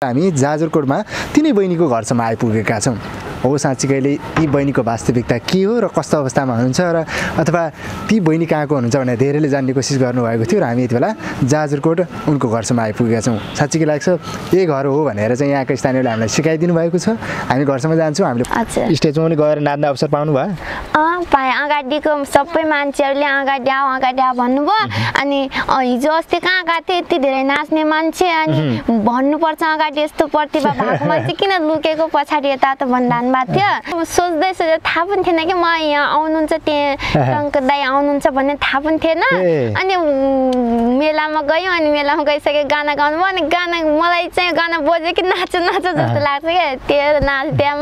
हामी जाजरकोटमा तिनै बहिनीको घरसम्म आइपुगेका छौँ। हो साँच्चीकैले ती बहिनीको वास्तविकता के हो र कस्तो अवस्थामा हुनुहुन्छ र अथवा ती बहिनी कहाँको हुनुहुन्छ भनेर धेरैले जान्ने कोसिस गर्नुभएको थियो र हामी यति बेला जाजरकोट उनको घरसम्म आइपुगेका छौँ। साँच्चीकै लाग्छ यही घर हो भनेर चाहिँ यहाँका स्थानीयले हामीलाई सिकाइदिनु भएको छ। हामी घरसम्म जान्छौँ। हामीले स्टेजमा पनि गएर नाच्ने अवसर पाउनु भयो? पाएँ। अगाडिको सबै मान्छेहरूले अगाडि आऊ भन्नुभयो। अनि हिजो अस्ति कहाँ गएको थियो यति धेरै नाच्ने मान्छे, अनि भन्नुपर्छ अगाडि यस्तो प्रतिभा भएको मान्छे किन लुकेको पछाडि यता त भन्दा भएको थियो। सोच्दै थाहा पनि थिएन कि म यहाँ आउनुहुन्छ, त्यहाँ टङ्क दाइ आउनुहुन्छ भन्ने थाहा पनि थिएन। अनि मेलामा गयौँ, अनि मेलामा गइसक्यो गाना गाउनु भयो। अनि गाना मलाई चाहिँ गाना बज्यो कि नाचो नाचो जस्तो लाग्छ क्या, त्यो नाच्थ्यौँ।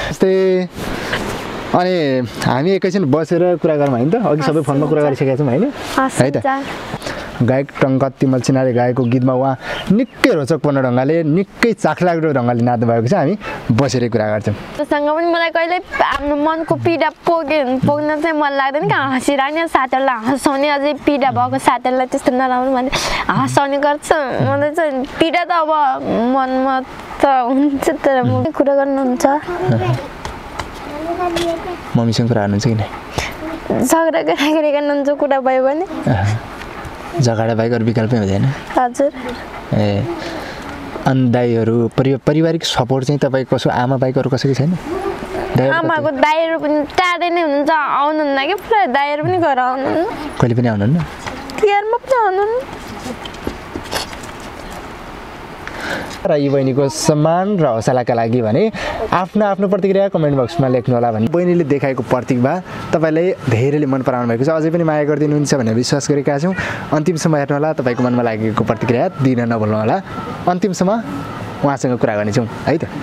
अनि हामी एकैछिन बसेर कुरा गरौँ होइन त? अघि सबै फोनमा कुरा गरिसकेका छौँ होइन है त? गायक टङ्क तिमल सिन्हाले गाएको गीतमा उहाँ निकै रोचकपूर्ण ढङ्गले निकै चाखलाग्दो ढङ्गले नाच्नु भएको छ। हामी बसेरै कुरा गर्छौँ। त्योसँग पनि मलाई कहिले आफ्नो मनको पीडा पोग्न चाहिँ मन लाग्दैन कि हँसिरहने साथीहरूलाई हँसाउने, अझै पीडा भएको साथीहरूलाई त्यस्तो नराम्रो भने हँसाउने गर्छ। मलाई चाहिँ पीडा त अब मनमा त हुन्छ, तर म कुरा गर्नुहुन्छ मम्मीसँग कुरा गर्नुहुन्छ कि नै? झगडा गर्नुहुन्छ कुरा भयो भने झगडा बाहेक अरू विकल्पै हुँदैन? हजुर। ए अनि दाइहरू पारिवारिक सपोर्ट चाहिँ तपाईँ कसो आमा बाहेक अरू कसैको छैन? आमाको दाइहरू पनि टाढै नै हुनुहुन्छ, आउनुहुन्न कि पुरा। दाइहरू पनि घर आउनुहुन्न, कहिले पनि आउनुहुन्न? तिहारमा पनि आउनुहुन्न। र यी बहिनीको सम्मान र हौसलाका लागि भने आफ्नो प्रतिक्रिया कमेन्ट बक्समा लेख्नुहोला। भने बहिनीले देखाएको प्रतिभा तपाईँलाई धेरैले मन पराउनु भएको छ, अझै पनि माया गरिदिनुहुन्छ भनेर विश्वास गरेका छौँ। अन्तिमसम्म हेर्नुहोला, तपाईँको मनमा लागेको प्रतिक्रिया दिन नभुल्नुहोला। अन्तिमसम्म उहाँसँग कुरा गर्नेछौँ है त।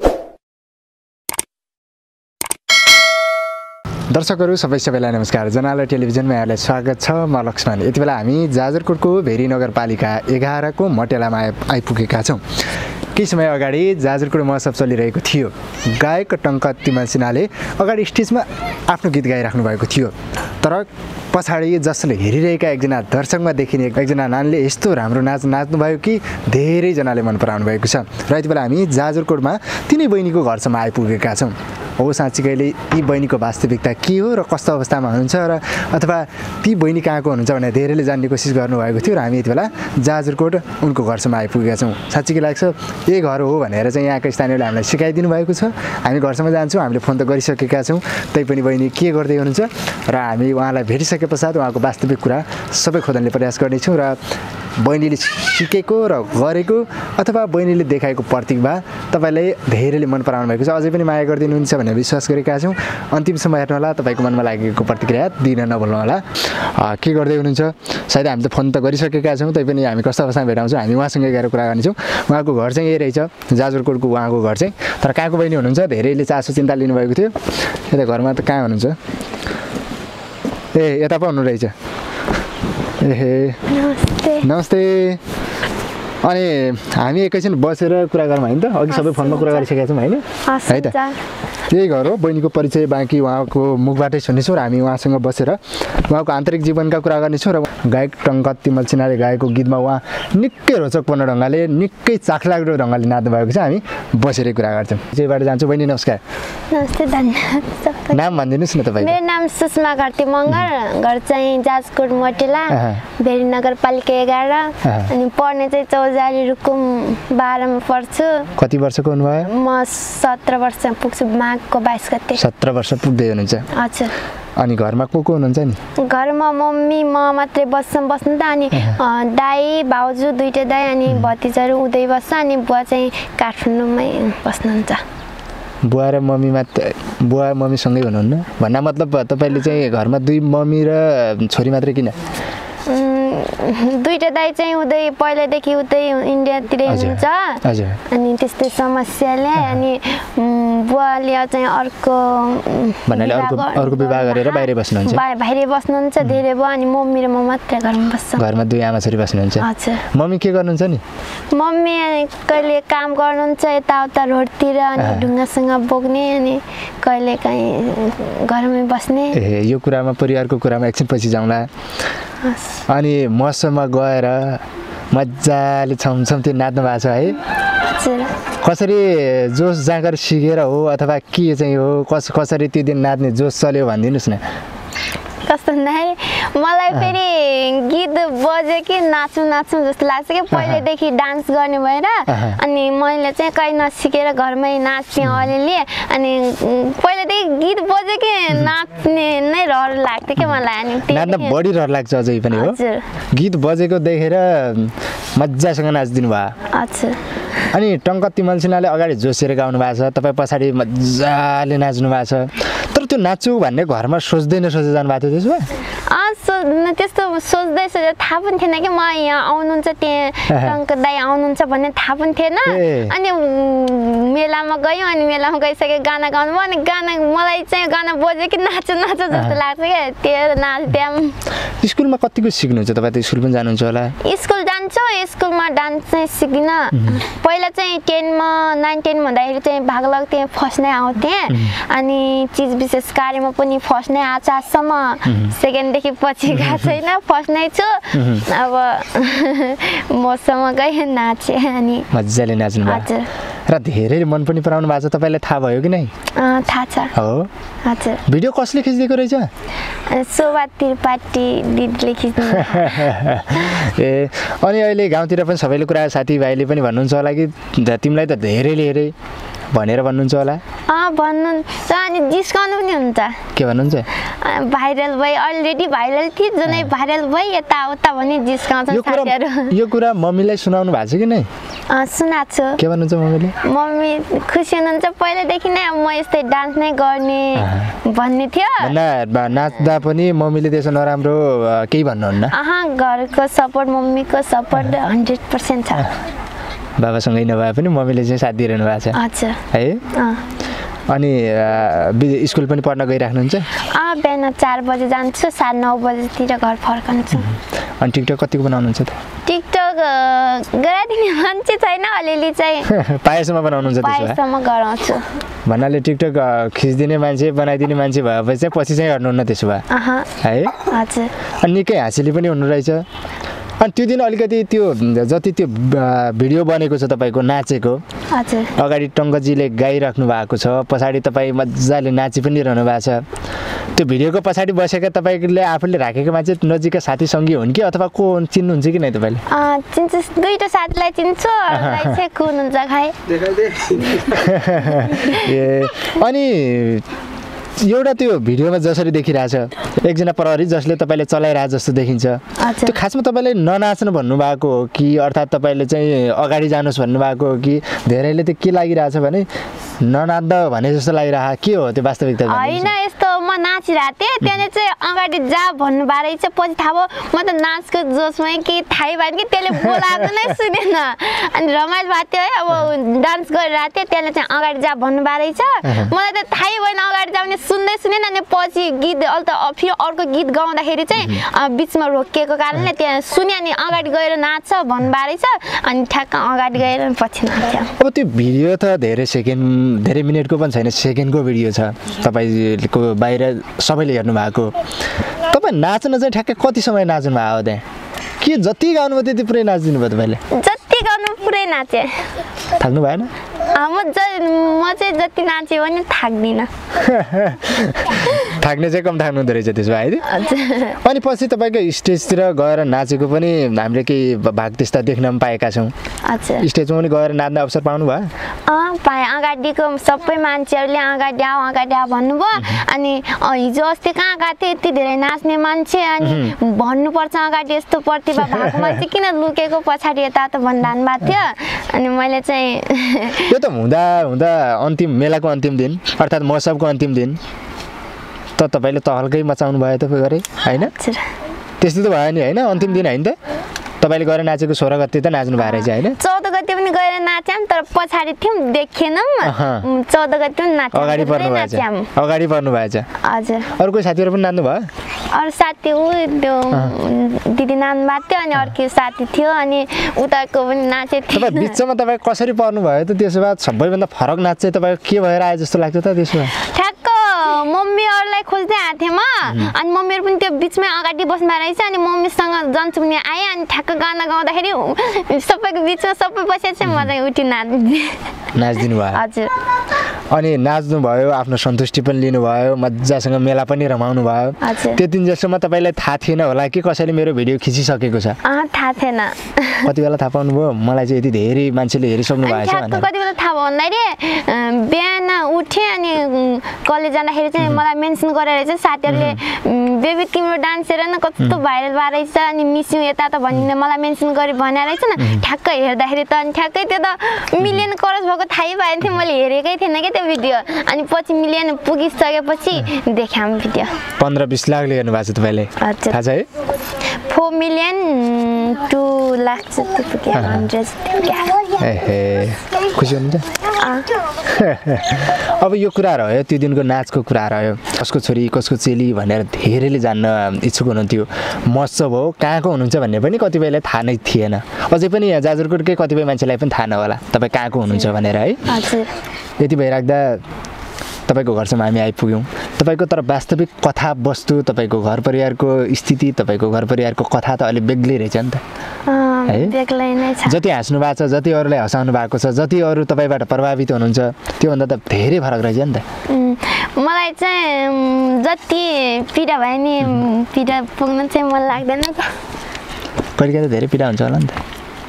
दर्शकहरू सबैलाई नमस्कार। जनाला टेलिभिजनमा यहाँलाई स्वागत छ। म लक्ष्मण। यति बेला हामी जाजरकोटको भेरी नगरपालिका 11 को मटेलामा आइपुगेका छौँ। केही समय अगाडि जाजरकोट महोत्सव चलिरहेको थियो। गायक टङ्क तिमल सिन्हाले अगाडि स्टेजमा आफ्नो गीत गाइराख्नु भएको थियो, तर पछाडि जसले हेरिरहेका एकजना दर्शकमा देखिने एकजना नानीले यस्तो राम्रो नाच्नुभयो कि धेरैजनाले मन पराउनु भएको छ। र यति बेला हामी जाजरकोटमा तिनै बहिनीको घरसम्म आइपुगेका छौँ। हो साँच्चीकैले ती बहिनीको वास्तविकता के हो र कस्तो अवस्थामा हुनुहुन्छ र अथवा ती बहिनी कहाँको हुनुहुन्छ भनेर धेरैले जान्ने कोसिस गर्नुभएको थियो र हामी यति बेला जाजरकोट उनको घरसम्म आइपुगेका छौँ। साँच्चीकै लाग्छ यही घर हो भनेर चाहिँ यहाँका स्थानीयले हामीलाई सिकाइदिनु भएको छ। हामी घरसम्म जान्छौँ। हामीले फोन त गरिसकेका छौँ, तैपनि बहिनी के गर्दै हुनुहुन्छ र हामी उहाँलाई भेटिसके पश्चात उहाँको वास्तविक कुरा सबै खोज्ने प्रयास गर्नेछौँ। र बहिनीले सिकेको र गरेको अथवा बहिनीले देखाएको प्रतिभा तपाईँलाई धेरैले मन पराउनु भएको छ, अझै पनि माया गरिदिनुहुन्छ भनेर विश्वास गरेका छौँ। अन्तिमसम्म हेर्नुहोला, तपाईँको मनमा लागेको प्रतिक्रिया दिन नभुल्नुहोला। के गर्दै हुनुहुन्छ? सायद हामी त फोन त गरिसकेका छौँ, तैपनि हामी कस्तो अवस्थामा भेटाउँछौँ, हामी उहाँसँग गएर कुरा गर्नेछौँ। उहाँको घर चाहिँ यही रहेछ, जाजरकोटको उहाँको घर चाहिँ। तर कहाँको बहिनी हुनुहुन्छ धेरैले चासो चिन्ता लिनुभएको थियो। यता घरमा त कहाँ हुनुहुन्छ? ए यता पो हुनु रहेछ। ए नमस्ते। अनि हामी एकैछिन बसेर कुरा गरौँ होइन त? अघि सबै फोनमा कुरा गरिसकेका छौँ होइन है त? यही घर हो। बहिनीको परिचय बाँकी उहाँको मुखबाटै सुन्नेछौँ र हामी उहाँसँग बसेर उहाँको आन्तरिक जीवनका कुरा गर्नेछौँ। र गायक टङ्क तिमल सिन्हाले गाएको गीतमा उहाँ निकै रोचकपूर्ण ढङ्गले निकै चाखलाग्दो ढङ्गले नाच्नु भएको छ। हामी बसेरै कुरा गर्छौँ। त्यहीबाट जान्छौँ। बहिनी नमस्कार। नमस्ते, धन्यवाद। नाम भनिदिनुहोस् न तपाईँ? मेरो नाम सुषमा घरती मगर, घर चाहिँ जाजरकोट मटेला, भेरी नगरपालिका 11। अनि पढ्ने चाहिँ चौजारी रुकुम 12 मा पढ्छु। कति वर्षको हुनुभयो? म 17 वर्ष पुग्छु, माघको 22 गते। 17 वर्ष पुग्दै हुनुहुन्छ? हजुर। अनि घरमा को हुनुहुन्छ नि? घरमा मम्मी म मात्रै बस्नु त। अनि दाई भाउजू दुईटा दाई अनि भतिजाहरू उतै बस्छ। अनि बुवा चाहिँ काठमाडौँमै बस्नुहुन्छ। बुवा र मम्मी मात्र? बुवा मम्मीसँगै हुनुहुन्न भन्ना मतलब तपाईँले चाहिँ घरमा दुई मम्मी र छोरी मात्रै किन? दुईटा दाइ चाहिँ उतै पहिल्यैदेखि उतै इन्डियातिरै हुनुहुन्छ। अनि त्यस्तै समस्याले अनि बुवाले चाहिँ अर्को विवाह गरेर बाहिर बस्नुहुन्छ? बाहिर बस्नुहुन्छ धेरै भयो। अनि मम्मी र म मात्रै घरमा बस्छ। घरमा दुई आमा छोरी बस्नुहुन्छ? हजुर। मम्मी के गर्नुहुन्छ नि? मम्मी कहिले काम गर्नुहुन्छ यताउता रोडतिर, अनि ढुङ्गासँग बोक्ने, अनि कहिले काहीँ घरमै बस्ने। ए यो कुरामा परिवारको कुरामा एकछिन पछि जाउँला। अनि मौसममा गएर मजाले छमछम त्यो नाच्नु भएको छ है? हजुर कसरी जोस जाँगर सिकेर हो अथवा के चाहिँ हो कसरी त्यो दिन नाच्ने जोस चल्यो भनिदिनुहोस् न कस्तो नै मलाई फेरि गीत बज्यो कि नाच्नु जस्तो लाग्छ कि पहिलेदेखि डान्स गर्ने भएर अनि मैले चाहिँ कहीँ नसिकेर घरमै नाच्थेँ अलिअलि अनि पहिलेदेखि गीत बज्यो कि नाच्ने नै रहर लाग्थ्यो कि मलाई अनि नाच्न बढी रहर लाग्छ अझै पनि हो गीत बजेको देखेर मजासँग नाचिदिनु भयो हजुर अनि टङ्कत्ती मल्सिनाले अगाडि जोसेर गाउनु भएको छ तपाईँ पछाडि मजाले नाच्नु भएको छ तर त्यो नाच्छु भन्ने घरमा सोच्दै नसोच्दै जानुभएको थियो त्यसो भए त्यस्तो सोच्दै थाहा पनि थिएन कि म यहाँ आउनुहुन्छ त्यहाँ टङ्क दाई आउनुहुन्छ भन्ने थाहा पनि थिएन अनि मेलामा गयौँ अनि मेलामा गइसक्यो गाना गाउनु भयो अनि गाना मलाई चाहिँ गाना बज्यो कि नाच्छु जस्तो लाग्छ क्या त्यो नाच्थ्यौँ स्कुलमा कतिको सिक्नुहुन्छ तपाईँ त स्कुल पनि जानुहुन्छ होला स्कुल जान्छु स्कुलमा डान्स चाहिँ सिकिनँ पहिला चाहिँ 9 10 हुँदाखेरि चाहिँ भाग लाग्थेँ फर्स्ट नै आउँथेँ अनि चिज विशेष कार्यमा पनि फर्स्ट नै आएको आजसम्म सेकेन्डदेखि पछि गएको छैन फर्स्ट नै छु अब मसँग गएँ नाचेँ अनि मजाले नाच्नु भयो र धेरै मन पनि पराउनु भएको छ तपाईँलाई थाहा भयो कि नै थाहा छ हो हजुर भिडियो कसले खिचिदिएको रहेछ शोभा त्रिपाठी दिदीले खिच्नु ए अनि अहिले गाउँतिर पनि सबैले कुरा साथीभाइले पनि भन्नुहुन्छ होला कि तिमीलाई त धेरै भनेर भन्नुहुन्छ होला भन्नुहुन्छ अनि जिस्काउनु पनि हुन्छ के भन्नुहुन्छ भाइरल भई अलरेडी भाइरल थिए जुनै भाइरल भई यताउता भने जिस्काउँछ साथीहरू यो कुरा मम्मीलाई सुनाउनु भएको छ कि नै सुनाएको छु के भन्नुहुन्छ मम्मीले मम्मी खुसी हुनुहुन्छ पहिलेदेखि नै म यस्तै डान्स नै गर्ने भन्ने थियो नाच्दा पनि मम्मीले त्यसो नराम्रो केही भन्नुहुन्न घरको सपोर्ट मम्मीको सपोर्ट 100% छ बाबासँगै नभए पनि मम्मीले चाहिँ साथ दिइरहनु भएको छ हजुर है अनि स्कुल पनि पढ्न गइराख्नुहुन्छ बिहान 4 बजे जान्छु 9:30 बजेतिर घर फर्कन्छु अनि टिकटक कतिको बनाउनुहुन्छ त टिकटक गराइदिने मान्छे छैन अलिअलि चाहिँ पाएसम्म बनाउनुहुन्छ त्यसो भए पाएसम्म गराउँछु भन्नाले टिकटक खिच्दिने मान्छे बनाइदिने मान्छे भएपछि चाहिँ पछि चाहिँ गर्नुहुन्न त्यसो भए है हजुर अनि निकै हाँसिली पनि हुनु रहेछ अनि त्यो दिन अलिकति त्यो जति त्यो भिडियो बनेको छ तपाईँको नाचेको हजुर अगाडि टङ्कजीले गाइराख्नु भएको छ पछाडि तपाईँ मजाले नाची पनि रहनु भएको छ त्यो भिडियोको पछाडि बसेका तपाईँले आफूले राखेको मान्छे नजिकका साथी सङ्गी हुन् कि अथवा को चिन्नुहुन्छ कि नै तपाईँले चिन्छु दुईटा साथीलाई चिन्छु अरूलाई चाहिँ को हुनुहुन्छ खै ए अनि एउटा त्यो भिडियोमा जसरी देखिरहेछ एकजना प्रहरी जसले तपाईँले चलाइरहेको जस्तो देखिन्छ त्यो खासमा तपाईँले ननाच्नु भन्नुभएको हो कि अर्थात् तपाईँले चाहिँ अगाडि जानुहोस् भन्नुभएको हो कि धेरैले त्यो के लागिरहेछ भने ननाच्दा भने जस्तो लागिरह के हो त्यो वास्तविकता होइन यस्तो म नाचिरहेको थिएँ त्यहाँनिर चाहिँ अगाडि जा भन्नुभएको रहेछ पछि थाहा भयो म त नाचको जोसमै के थाहै भएन कि त्यसले बोलाएको नै सुनेन अनि रमाइलो भएको थियो है अब डान्स गरिरहेको थिएँ त्यसले चाहिँ अगाडि जा भन्नुभएको रहेछ मलाई त थाहै भएन अगाडि जा भने सुन्दै सुनेन अनि पछि गीत अहिले त फेरि अर्को गीत गाउँदाखेरि चाहिँ बिचमा रोकिएको कारणले त्यहाँ सुने अनि अगाडि गएर नाच्छ भन्नुभएको रहेछ अनि ठ्याक्क अगाडि गएर पछि नाच्छ अब त्यो भिडियो त धेरै मिनटको पनि छैन सेकेन्डको भिडियो छ तपाईँको बाहिर सबैले हेर्नु भएको तपाईँ नाच्न चाहिँ ठ्याक्कै कति समय नाच्नु भएको हो त्यहाँ के जति गाउनुभयो त्यति पुरै नाचिदिनु भयो तपाईँले जति गाउनु पुरै नाचेँ थाक्नु भएन म चाहिँ जति नाचेँ पनि थाक्दिनँ थाक्ने चाहिँ कम थाक्नु हुँदो रहेछ त्यसो भए है अनि पछि तपाईँको स्टेजतिर गएर नाचेको पनि हामीले केही भाग त्यस्ता देख्न पनि पाएका छौँ स्टेजमा पनि गएर नाच्ने अवसर पाउनु भयो पाएँ अगाडिको सबै मान्छेहरूले अगाडि आऊ भन्नुभयो अनि हिजो अस्ति कहाँ गएको थियो यति धेरै नाच्ने मान्छे अनि भन्नुपर्छ अगाडि यस्तो प्रतिभा भएको मान्छे किन लुकेको पछाडि यता त भनिरहनु भएको थियो अनि मैले चाहिँ यो त हुँदा अन्तिम मेलाको अन्तिम दिन अर्थात् महोत्सवको अन्तिम दिन त तपाईँले तहल्कै मचाउनु भयो तपाईँ गरे होइन त्यस्तो त भयो नि होइन अन्तिम दिन होइन त तपाईँले गएर नाचेको 16 गते त नाच्नु भएको रहेछ होइन 14 गते पनि गएर नाच्यौँ तर पछाडि थियौँ देखेनौँ 14 गते पनि नाच्यौँ अगाडि पर्नु भएछ हजुर अरू कोही साथीहरू पनि नाच्नु भयो अरू साथी त्यो दिदी नाच्नु भएको थियो अनि अर्को साथी थियो अनि उताको पनि नाचेको थियो बिचमा तपाईँ कसरी पर्नु भयो त त्यसो भए सबैभन्दा फरक नाच चाहिँ तपाईँको के भएर आयो जस्तो लाग्छ त त्यसो भए ठ्याक्क मम्मीहरूलाई खोज्दै आएको थिएँ म अनि मम्मीहरू पनि त्यो बिचमै अगाडि बस्नु रहेछ अनि मम्मीसँग जान्छु भने आएँ अनि ठ्याक्क गाना गाउँदाखेरि सबैको बिचमा सबै बसेर चाहिँ म चाहिँ उठी नाच्दिनु भयो हजुर अनि नाच्नु भयो आफ्नो सन्तुष्टि पनि लिनुभयो मजासँग मेला पनि रमाउनु भयो त्यो दिन जसम्म तपाईँलाई थाहा थिएन होला कि कसैले मेरो भिडियो खिचिसकेको छ थाहा थिएन कति बेला थाहा पाउनु भयो मलाई चाहिँ यति धेरै मान्छेले हेरिसक्नु भएको छ कति बेला थाहा भयो भन्दाखेरि बिहान उठेँ अनि कलेज जाँदाखेरि चाहिँ मलाई मेन्सन गरेर चाहिँ साथीहरूले बेबी तिम्रो डान्स हेर न कस्तो भाइरल भएर रहेछ अनि मिस यु यता त भनिने मलाई मेन्सन गरी भनेर रहेछ न ठ्याक्क हेर्दाखेरि त अनि ठ्याक्कै त्यो त मिलियन क्रस भएको थाहै भएन थियो मैले हेरेकै थिएन क्या त्यो भिडियो अनि पछि मिलियन पुगिसकेपछि देखाम भिडियो 15-20 लाखले हेर्नु भएको छ तपाईँले थाहा छ है 4 मिलियन 2 लाख जति पुग्यो 100 खुसी हुनुहुन्छ अब यो कुरा रह्यो त्यो दिनको नाचको कुरा रह्यो कसको छोरी कसको चेली भनेर धेरैले जान्न इच्छुक हुनुहुन्थ्यो महोत्सव हो कहाँको हुनुहुन्छ भन्ने पनि कतिपयलाई थाहा नै थिएन अझै पनि यहाँ जाजरकोटकै कतिपय मान्छेलाई पनि थाहा नहोला तपाईँ कहाँको हुनुहुन्छ भनेर है यति भइराख्दा तपाईँको घरसम्म हामी आइपुग्यौँ तपाईँको तर वास्तविक कथा वस्तु तपाईँको घर परिवारको स्थिति तपाईँको घर परिवारको कथा त अलिक बेग्लै रहेछ नि त जति हाँस्नु भएको छ जति अरूलाई हँसाउनु भएको छ जति अरू तपाईँबाट प्रभावित हुनुहुन्छ त्योभन्दा त धेरै फरक रहेछ नि त मलाई चाहिँ जति पीडा भयो नि पीडा पुग्न चाहिँ मन लाग्दैन त कहिले त धेरै पीडा हुन्छ होला नि त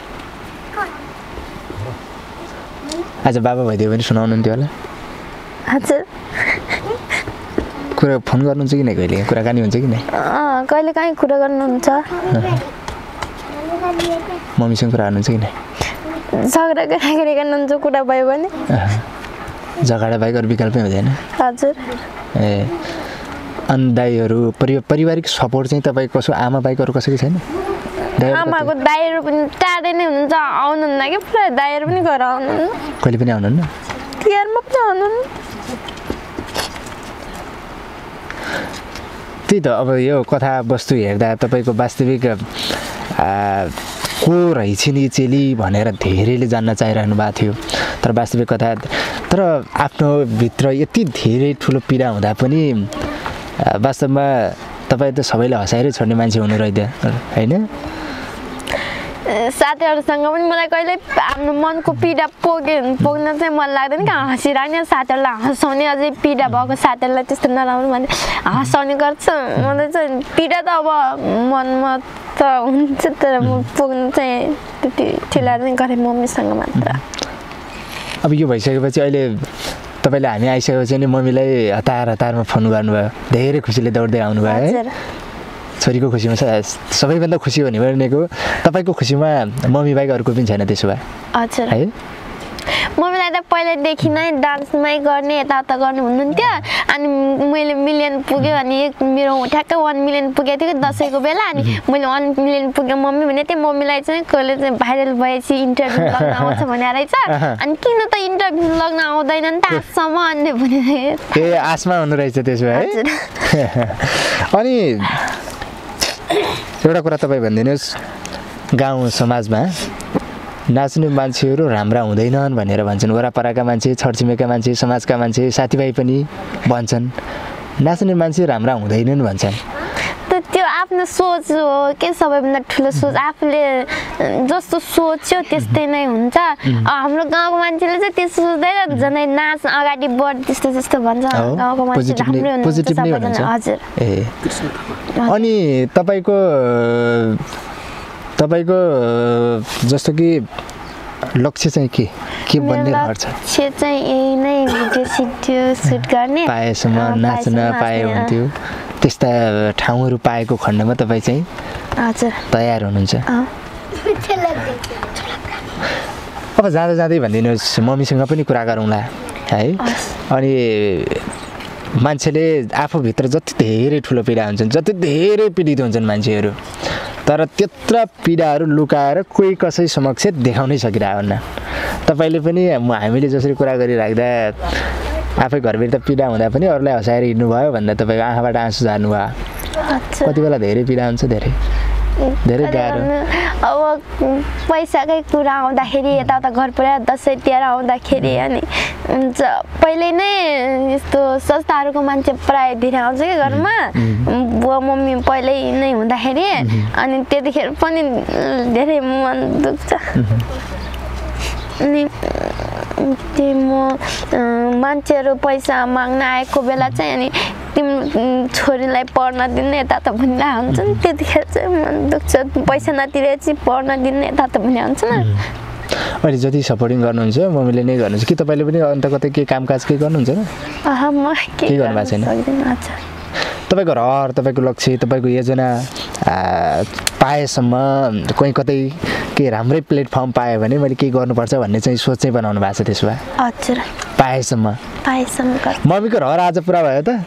आज बाबा भइदियो भने सुनाउनुहुन्थ्यो होला हजुर कुरा फोन गर्नुहुन्छ कि नै कहिले कुराकानी हुन्छ कि नै कहिले काहीँ कुरा गर्नुहुन्छ मम्मीसँग कुरा गर्नुहुन्छ कि नै झगडा गर्नुहुन्छ कुरा भयो भने झगडा बाहेक अरू विकल्पै हुँदैन हजुर ए अनि दाइहरू पारिवारिक सपोर्ट चाहिँ तपाईँ कसो आमा बाहेक अरू कसैको छैन आमाको दाइहरू पनि टाढै नै हुनुहुन्छ आउनुहुन्न कि पुरा दाइहरू पनि घर आउनुहुन्न कहिले पनि आउनुहुन्न तिहारमा पनि आउनुहुन्न त्यही त अब यो कथा वस्तु हेर्दा तपाईँको वास्तविक को रहेछ नि चेली भनेर धेरैले जान्न चाहिरहनु भएको थियो तर वास्तविक कथा तर आफ्नो भित्र यति धेरै ठुलो पीडा हुँदा पनि वास्तवमा तपाईँ त सबैलाई हँसाएरै छोड्ने मान्छे हुनु रहेछ होइन साथीहरूसँग पनि मलाई कहिले आफ्नो मनको पीडा पोग्न चाहिँ मन लाग्दैन कि हाँसिरहने साथीहरूलाई हँसाउने अझै पीडा भएको साथीहरूलाई त्यस्तो नराम्रो भने हँसाउने गर्छ मलाई चाहिँ पीडा त अब मनमा त हुन्छ तर म पुग्नु चाहिँ त्यति ठुला चाहिँ गरेँ मम्मीसँग मात्र अब यो भइसकेपछि अहिले तपाईँले हामी आइसकेपछि नि मम्मीलाई हतारमा फोन गर्नुभयो धेरै खुसीले दौड्दै आउनुभयो है छोरीको खुसीमा सबैभन्दा खुसी हुने भनेको तपाईँको खुसीमा मम्मी बाहेक अरूको पनि छैन त्यसो भए हजुर है मम्मीलाई त पहिल्यैदेखि नै डान्समै गर्ने यताउता गर्ने हुनुहुन्थ्यो अनि मैले मिलियन पुग्यो अनि मेरो ठ्याक्कै 1 मिलियन पुगेको थियो दसैँको बेला अनि मैले 1 मिलियन पुग्यो मम्मी भने त्यो मम्मीलाई चाहिँ कहिले चाहिँ भाइरल भएपछि इन्टरभ्यू लाग्न आउँछ भने रहेछ अनि किन त इन्टरभ्यू लाग्न आउँदैन नि त आजसम्म अन्ने भने ए आसमा हुनु रहेछ त्यसो भए अनि एउटा कुरा तपाईँ भनिदिनुहोस् गाउँ समाजमा नाच्ने मान्छेहरू राम्रा हुँदैनन् भनेर भन्छन् वरपरका मान्छे छरछिमेका मान्छे समाजका मान्छे साथीभाइ पनि भन्छन् नाच्ने मान्छे राम्रा हुँदैनन् भन्छन् त्यो आफ्नो सोच हो के सबैभन्दा ठुलो सोच आफूले जस्तो सोच्यो त्यस्तै नै हुन्छ हाम्रो गाउँको मान्छेले चाहिँ त्यस्तो सोच्दैन झनै नाच अगाडि बढ त्यस्तो भन्छ गाउँको मान्छे राम्रो हुन्छ हजुर ए अनि तपाईको जस्तो कि लक्ष्य चाहिँ के बन्ने गर्छ लक्ष्य चाहिँ यही नै भिडियो सुट गर्ने पाएसम्म नाच्न पाए हुन्थ्यो त्यस्ता ठाउँहरू पाएको खण्डमा तपाईँ चाहिँ हजुर तयार हुनुहुन्छ अब जाँदै भनिदिनुहोस् मम्मीसँग पनि कुरा गरौँला है अनि मान्छेले आफूभित्र जति धेरै ठुलो पीडा हुन्छन् जति धेरै पीडित हुन्छन् मान्छेहरू तर त्यत्रा पीडाहरू लुकाएर कोही कसै समक्ष देखाउनै सकिरहन्न तपाईँले पनि हामीले जसरी कुरा गरिराख्दा आफै घरभित्र पीडा हुँदा पनि अरूलाई हँसाएर हिँड्नुभयो भन्दा तपाईँको आँखाबाट आँसु झार्नु भयो कति बेला धेरै पीडा हुन्छ धेरै धेरै गाह्रो अब पैसाकै कुरा आउँदाखेरि यताउता घर परिवार दसैँ तिहार आउँदाखेरि अनि हुन्छ पहिल्यै नै यस्तो संस्थाहरूको मान्छे प्रायः धेरै आउँछ कि घरमा बुवा मम्मी पहिल्यै नै हुँदाखेरि अनि त्यतिखेर पनि धेरै मन दुख्छ अनि त्यो म मान्छेहरू पैसा माग्न आएको बेला चाहिँ अनि तिम्रो छोरीलाई पढ्न दिने यता त भन्ने हुन्छ नि त्यतिखेर चाहिँ मन दुख्छ पैसा नतिरेपछि पढ्न दिने यता त भन्ने हुन्छ नि अहिले जति सपोर्टिङ गर्नुहुन्छ मम्मीले नै गर्नुहुन्छ कि तपाईँले पनि अन्त कतै के कामकाज केही गर्नुहुन्छ र म के गर्नुभएको छैन तपाईँको रहर तपाईँको लक्ष्य तपाईँको योजना पाएसम्म कहीँ कतै के राम्रै प्लेटफर्म पायो भने मैले केही गर्नुपर्छ भन्ने चाहिँ सोच चाहिँ बनाउनु भएको छ त्यसो भए हजुर पाएसम्म मम्मीको रहर आज पुरा भयो त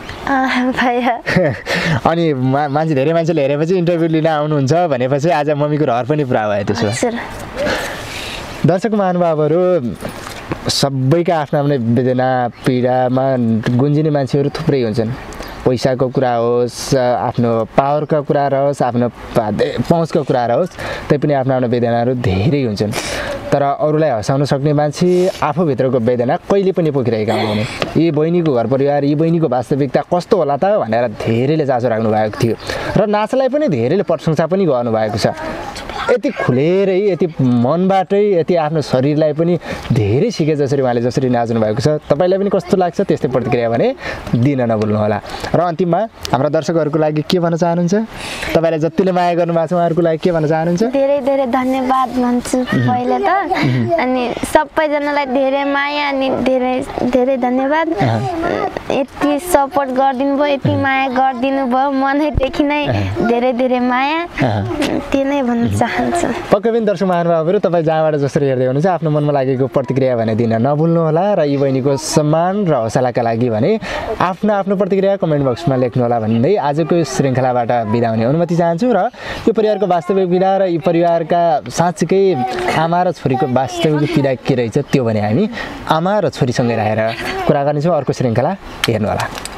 अनि मान्छे धेरै मान्छेले हेरेपछि इन्टरभ्यू लिन आउनुहुन्छ भनेपछि आज मम्मीको रहर पनि पुरा भयो त्यसो भए दर्शक महानुभावहरू सबैका आफ्ना आफ्नै वेदना पीडामा गुन्जिने मान्छेहरू थुप्रै हुन्छन् पैसाको कुरा होस् आफ्नो पावरको कुरा होस् आफ्नो पहुँचको कुरा होस् तैपनि आफ्नो आफ्नो वेदनाहरू धेरै हुन्छन् तर अरूलाई हँसाउन सक्ने मान्छे आफूभित्रको वेदना कहिले पनि पोखिरहेका हुँदैन यी बहिनीको घर परिवार यी बहिनीको वास्तविकता कस्तो होला त भनेर धेरैले चासो राख्नु भएको थियो र नाचलाई पनि धेरैले प्रशंसा पनि गर्नुभएको छ यति खुलेरै यति मनबाटै यति आफ्नो शरीरलाई पनि धेरै सिके जसरी उहाँले जसरी नाच्नु भएको छ तपाईँलाई पनि कस्तो लाग्छ त्यस्तै प्रतिक्रिया भने दिन नभुल्नु होला र अन्तिममा हाम्रा दर्शकहरूको लागि के भन्न चाहनुहुन्छ तपाईँलाई जतिले माया गर्नुभएको छ उहाँहरूको लागि के भन्न चाहनुहुन्छ धेरै धेरै धन्यवाद भन्छु पहिले त अनि सबैजनालाई धेरै माया अनि धेरै धेरै धन्यवाद यति सपोर्ट गरिदिनु भयो यति माया गरिदिनु भयो मनैदेखि नै धेरै धेरै माया त्यो नै भन्न चाहन्छु पक्कै पनि दर्शक महानुभावहरू तपाईँ जहाँबाट जसरी हेर्दै हुनुहुन्छ आफ्नो मनमा लागेको प्रतिक्रिया भने दिन नभुल्नु होला र यी बहिनीको सम्मान र हौसलाका लागि भने आफ्नो आफ्नो प्रतिक्रिया कमेन्ट बक्समा लेख्नु होला भन्दै आजको यो श्रृङ्खलाबाट बिदा हुने अनुमति चाहन्छु र यो परिवारको वास्तविक पीडा र यी परिवारका साँच्चीकै आमा र छोरीको वास्तविक पीडा के रहेछ त्यो भने हामी आमा र छोरीसँगै रहेर कुरा गर्नेछौँ अर्को श्रृङ्खला हेर्नु होला।